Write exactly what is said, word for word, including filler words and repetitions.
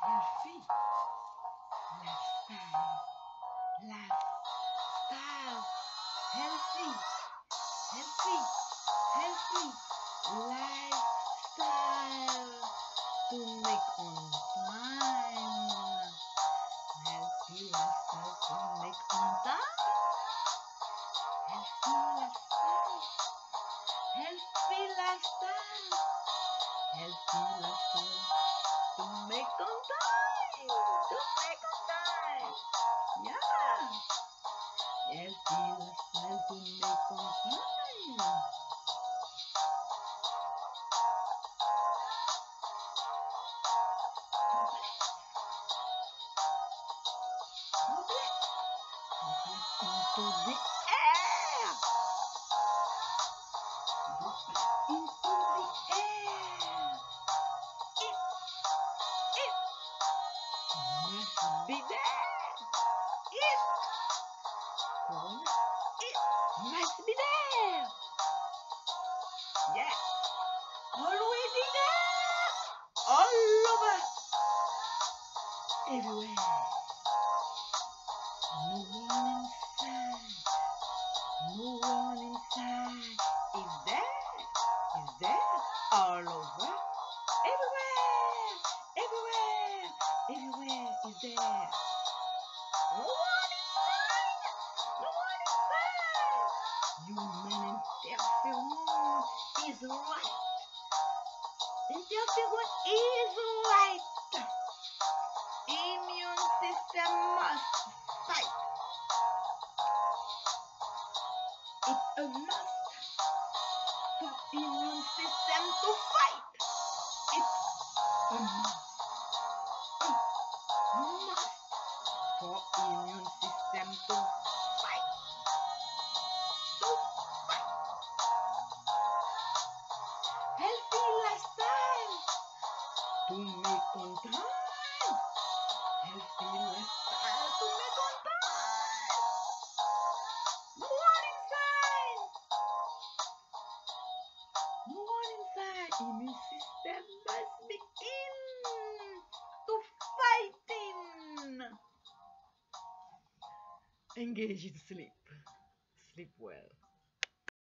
healthy lifestyle, lifestyle, healthy, healthy, healthy lifestyle to make on time, healthy lifestyle to make on time, healthy lifestyle, healthy lifestyle, healthy lifestyle to make on time, to make on time, yeah, healthy lifestyle to make on time. Double, double into the air, double into the air. It, it must be there. It, corona, it must be there. Yeah, already there, all over, everywhere. No one inside, no one inside. Is there, is there, all over, everywhere, everywhere, everywhere is there. No one inside, no one inside. Human interference is right. Interference is right. Immune system must fight. It's a must for immune system to fight. It's a must, a must for immune system to fight. To fight. Healthy lifestyle to make on time. Healthy lifestyle to make on time. No one inside. No one inside. Immune system must be in to fighting. Engage in sleep. Sleep well.